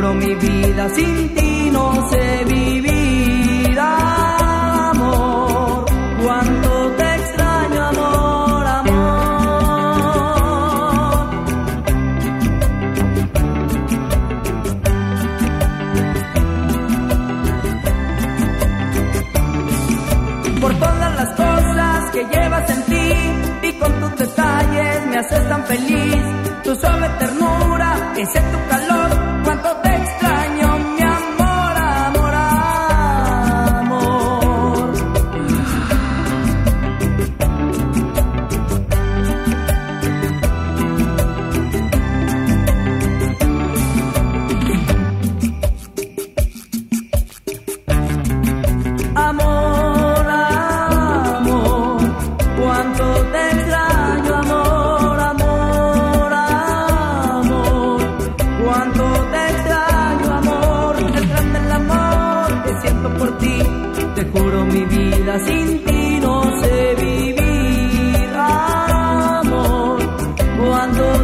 juro mi vida sin ti no sé vivir, amor. Cuánto te extraño, amor, amor. Por todas las cosas que llevas en ti y con tus detalles me haces tan feliz. Tu suave ternura, ese tu calor, cuánto te extraño, mi amor, amor, amor. Amor, amor, cuánto te extraño, amor, amor, amor. Cuánto te extraño, amor, es grande el amor que siento por ti. Te juro mi vida sin ti no sé vivir, amor. Cuando